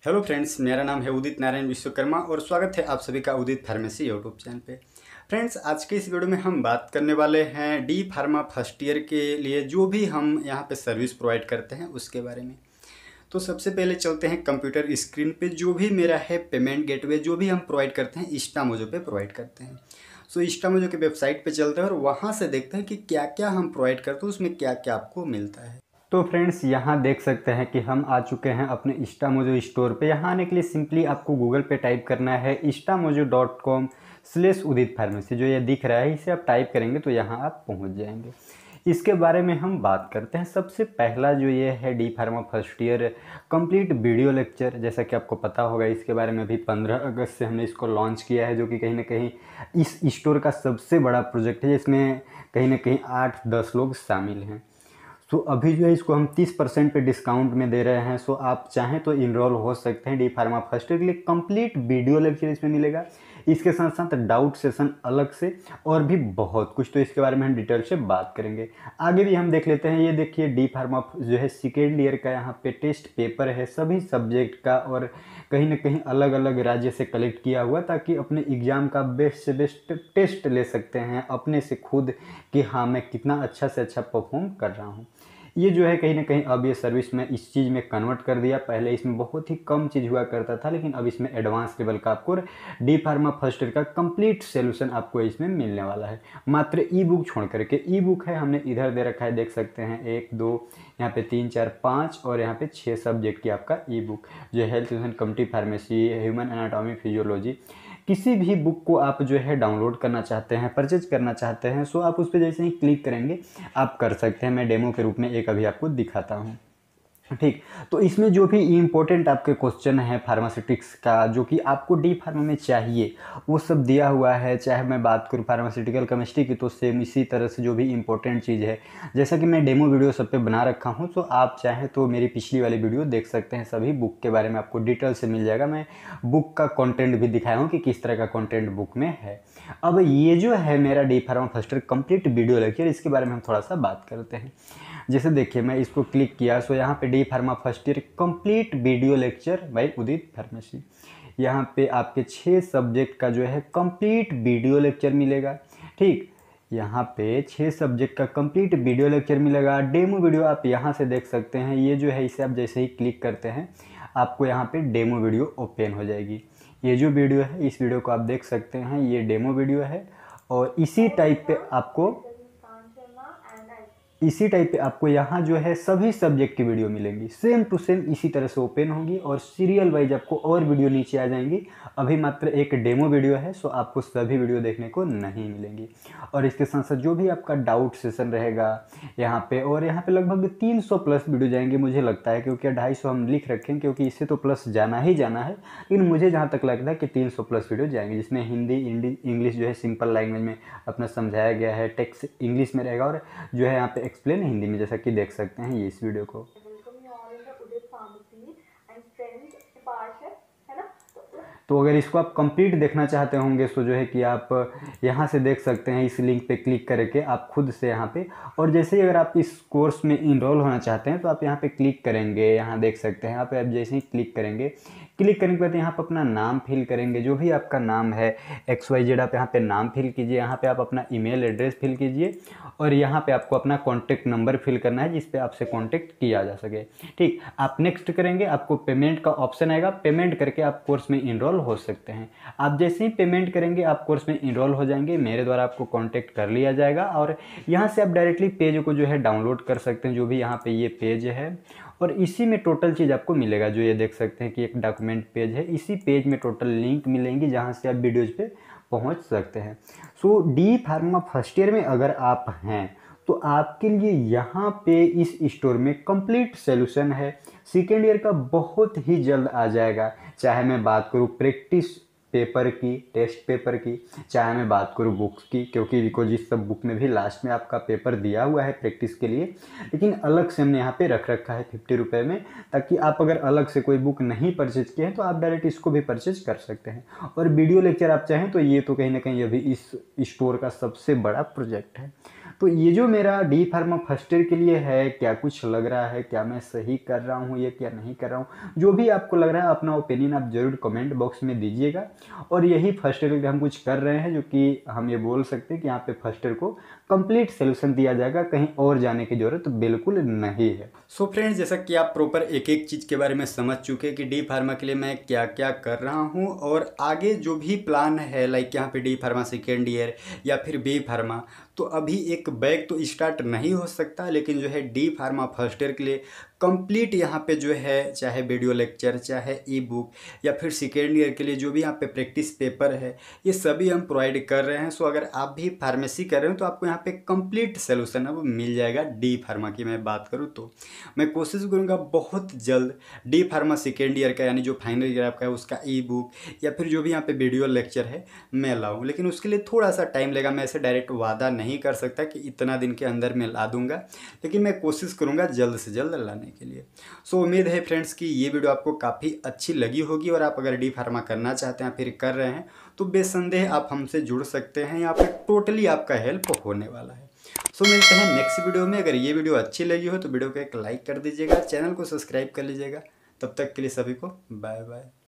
Hello friends, मेरा नाम है उदित नारायण विश्वकर्मा और स्वागत है आप सभी का उदित फार्मेसी यूट्यूब चैनल पे। फ्रेंड्स, आज के इस वीडियो में हम बात करने वाले हैं डी फार्मा फर्स्ट ईयर के लिए जो भी हम यहाँ पे सर्विस प्रोवाइड करते हैं उसके बारे में। तो सबसे पहले चलते हैं कंप्यूटर स्क्रीन पे। जो भी मेरा है पेमेंट गेटवे जो भी हम प्रोवाइड करते हैं इंस्टामोजो पे प्रोवाइड करते हैं। सो इंस्टामोजो के वेबसाइट पे चलते हैं और वहाँ से देखते हैं कि क्या क्या हम प्रोवाइड करते हैं, उसमें क्या क्या आपको मिलता है। तो फ्रेंड्स, यहाँ देख सकते हैं कि हम आ चुके हैं अपने इंस्टामोजो स्टोर पे। यहाँ आने के लिए सिंपली आपको गूगल पे टाइप करना है instamojo.com/उदित फार्मेसी। जो ये दिख रहा है इसे आप टाइप करेंगे तो यहाँ आप पहुँच जाएंगे। इसके बारे में हम बात करते हैं। सबसे पहला जो ये है D pharma first year complete video lecture, जैसा कि आपको पता होगा इसके बारे में अभी 15 अगस्त से हमने इसको लॉन्च किया है, जो कि कहीं ना कहीं इस स्टोर का सबसे बड़ा प्रोजेक्ट है जिसमें कहीं ना कहीं 8-10 लोग शामिल हैं। सो अभी जो है इसको हम 30% पे डिस्काउंट में दे रहे हैं। सो आप चाहें तो इनरोल हो सकते हैं। डी फार्मा फर्स्ट ईयर के लिए कंप्लीट वीडियो लेक्चर इसमें मिलेगा, इसके साथ साथ डाउट सेशन अलग से और भी बहुत कुछ। तो इसके बारे में हम डिटेल से बात करेंगे। आगे भी हम देख लेते हैं। ये देखिए डी फार्मा जो है सेकेंड ईयर का यहाँ पे टेस्ट पेपर है सभी सब्जेक्ट का, और कहीं ना कहीं अलग अलग राज्य से कलेक्ट किया हुआ, ताकि अपने एग्ज़ाम का बेस्ट से बेस्ट टेस्ट ले सकते हैं अपने से खुद कि हाँ मैं कितना अच्छा से अच्छा परफॉर्म कर रहा हूँ। ये जो है कहीं ना कहीं अब ये सर्विस में इस चीज़ में कन्वर्ट कर दिया। पहले इसमें बहुत ही कम चीज़ हुआ करता था, लेकिन अब इसमें एडवांस लेवल का आपको डी फार्मा फर्स्ट ईयर का कंप्लीट सोल्यूशन आपको इसमें मिलने वाला है। मात्र ई बुक छोड़ करके, ई बुक है हमने इधर दे रखा है, देख सकते हैं 1 2 यहाँ पे 3 4 5 और यहाँ पे 6 सब्जेक्ट की आपका ई बुक जो health and community pharmacy, human anatomy, physiology. किसी भी बुक को आप जो है डाउनलोड करना चाहते हैं, परचेज करना चाहते हैं, सो आप उस पर जैसे ही क्लिक करेंगे आप कर सकते हैं। मैं डेमो के रूप में एक अभी आपको दिखाता हूँ। ठीक, तो इसमें जो भी इम्पोर्टेंट आपके क्वेश्चन है फार्मास्यूटिक्स का जो कि आपको डी फार्मा में चाहिए वो सब दिया हुआ है। चाहे मैं बात करूँ फार्मास्यूटिकल केमिस्ट्री की तो सेम इसी तरह से जो भी इम्पोर्टेंट चीज़ है, जैसा कि मैं डेमो वीडियो सब पे बना रखा हूँ, तो आप चाहें तो मेरी पिछली वाली वीडियो देख सकते हैं। सभी बुक के बारे में आपको डिटेल से मिल जाएगा। मैं बुक का कॉन्टेंट भी दिखाया हूँ कि किस तरह का कॉन्टेंट बुक में है। अब ये जो है मेरा D pharma first year complete video lecture, इसके बारे में हम थोड़ा सा बात करते हैं। जैसे देखिए मैं इसको क्लिक किया, सो यहाँ पे D pharma first year complete video lecture by Udit pharmacy. यहाँ पे आपके 6 सब्जेक्ट का जो है कंप्लीट वीडियो लेक्चर मिलेगा। ठीक, यहाँ पे 6 सब्जेक्ट का कंप्लीट वीडियो लेक्चर मिलेगा। डेमो वीडियो आप यहाँ से देख सकते हैं। ये जो है इसे आप जैसे ही क्लिक करते हैं आपको यहाँ पे डेमो वीडियो ओपन हो जाएगी। ये जो वीडियो है इस वीडियो को आप देख सकते हैं, ये डेमो वीडियो है। और इसी टाइप पे आपको यहाँ जो है सभी सब्जेक्ट की वीडियो मिलेंगी, सेम टू सेम इसी तरह से ओपन होंगी और सीरियल वाइज आपको और वीडियो नीचे आ जाएंगी। अभी मात्र एक डेमो वीडियो है, सो आपको सभी वीडियो देखने को नहीं मिलेंगी। और इसके साथ साथ जो भी आपका डाउट सेशन रहेगा यहाँ पे, और यहाँ पे लगभग 300 प्लस वीडियो जाएंगे मुझे लगता है, क्योंकि 250 हम लिख रखे हैं क्योंकि इससे तो प्लस जाना ही जाना है, लेकिन मुझे जहाँ तक लगता है कि 300 प्लस वीडियो जाएंगे, जिसमें हिंदी इंग्लिश जो है सिंपल लैंग्वेज में अपना समझाया गया है। टेक्स्ट इंग्लिश में रहेगा और जो है यहाँ पे एक्सप्लेन हिंदी में, जैसा कि देख सकते हैं ये इस वीडियो को। तो अगर इसको आप कंप्लीट देखना चाहते होंगे तो जो है कि आप यहाँ से देख सकते हैं, इस लिंक पे क्लिक करके आप खुद से यहाँ पे। और जैसे ही अगर आप इस कोर्स में इनरोल होना चाहते हैं तो आप यहाँ पे क्लिक करेंगे, यहाँ देख सकते हैं। यहाँ पे आप जैसे ही क्लिक करेंगे, क्लिक करने के बाद यहाँ पे अपना नाम फिल करेंगे, जो भी आपका नाम है XYZ, आप यहाँ पे नाम फिल कीजिए। यहाँ पे आप अपना ईमेल एड्रेस फिल कीजिए और यहाँ पे आपको अपना कॉन्टैक्ट नंबर फिल करना है जिस पे आपसे कॉन्टैक्ट किया जा सके। ठीक, आप नेक्स्ट करेंगे, आपको पेमेंट का ऑप्शन आएगा। पेमेंट करके आप कोर्स में इनरोल हो सकते हैं। आप जैसे ही पेमेंट करेंगे आप कोर्स में इनरोल हो जाएंगे, मेरे द्वारा आपको कॉन्टैक्ट कर लिया जाएगा और यहाँ से आप डायरेक्टली पेज को जो है डाउनलोड कर सकते हैं, जो भी यहाँ पे ये पेज है। और इसी में टोटल चीज़ आपको मिलेगा, जो ये देख सकते हैं कि एक डॉक्यूमेंट पेज है, इसी पेज में टोटल लिंक मिलेंगी जहाँ से आप वीडियोज़ पे पहुँच सकते हैं। So D pharma first year में अगर आप हैं तो आपके लिए यहाँ पे इस स्टोर में कंप्लीट सोल्यूशन है। सेकेंड ईयर का बहुत ही जल्द आ जाएगा। चाहे मैं बात करूँ प्रैक्टिस पेपर की, टेस्ट पेपर की, चाहे मैं बात करूँ बुक्स की, क्योंकि बिकॉज इस सब बुक में भी लास्ट में आपका पेपर दिया हुआ है प्रैक्टिस के लिए, लेकिन अलग से हमने यहाँ पे रख रखा है 50 रुपये में, ताकि आप अगर अलग से कोई बुक नहीं परचेज किए हैं तो आप डायरेक्ट इसको भी परचेज कर सकते हैं। और वीडियो लेक्चर आप चाहें तो ये तो कहीं ना कहीं अभी इस स्टोर का सबसे बड़ा प्रोजेक्ट है। तो ये जो मेरा डी फार्मा फर्स्ट ईयर के लिए है, क्या कुछ लग रहा है, क्या मैं सही कर रहा हूँ या क्या नहीं कर रहा हूँ, जो भी आपको लग रहा है अपना ओपिनियन आप ज़रूर कमेंट बॉक्स में दीजिएगा। और यही फर्स्ट ईयर के लिए हम कुछ कर रहे हैं जो कि हम ये बोल सकते हैं कि यहाँ पे फर्स्ट ईयर को कंप्लीट सोल्यूशन दिया जाएगा, कहीं और जाने की ज़रूरत बिल्कुल नहीं है। सो फ्रेंड्स, जैसा कि आप प्रॉपर एक एक चीज़ के बारे में समझ चुके हैं कि डी फार्मा के लिए मैं क्या क्या कर रहा हूँ और आगे जो भी प्लान है, लाइक यहाँ पे डी फार्मा सेकेंड ईयर या फिर बी फार्मा, तो अभी एक बैग तो स्टार्ट नहीं हो सकता, लेकिन जो है डी फार्मा फर्स्ट ईयर के लिए कंप्लीट यहाँ पे जो है चाहे वीडियो लेक्चर, चाहे ई बुक या फिर सेकेंड ईयर के लिए जो भी यहाँ पे प्रैक्टिस पेपर है, ये सभी हम प्रोवाइड कर रहे हैं। सो अगर आप भी फार्मेसी कर रहे हो तो आपको यहाँ पे कंप्लीट सोल्यूशन अब मिल जाएगा। डी फार्मा की मैं बात करूँ तो मैं कोशिश करूँगा बहुत जल्द डी फार्मा सेकेंड ईयर का, यानी जो फाइनल ईयर आपका है, उसका ई बुक या फिर जो भी यहाँ पे वीडियो लेक्चर है मैं लाऊँ, लेकिन उसके लिए थोड़ा सा टाइम लगेगा। मैं ऐसे डायरेक्ट वादा नहीं कर सकता कि इतना दिन के अंदर मैं ला दूंगा, लेकिन मैं कोशिश करूंगा जल्द से जल्द लाने के लिए। सो उम्मीद है फ्रेंड्स कि ये वीडियो आपको काफ़ी अच्छी लगी होगी और आप अगर डी फार्मा करना चाहते हैं फिर कर रहे हैं तो बेसंदेह आप हमसे जुड़ सकते हैं, यहाँ पे टोटली आपका हेल्प होने वाला है। सो मिलते हैं नेक्स्ट वीडियो में। अगर ये वीडियो अच्छी लगी हो तो वीडियो को एक लाइक कर दीजिएगा, चैनल को सब्सक्राइब कर लीजिएगा। तब तक के लिए सभी को बाय बाय।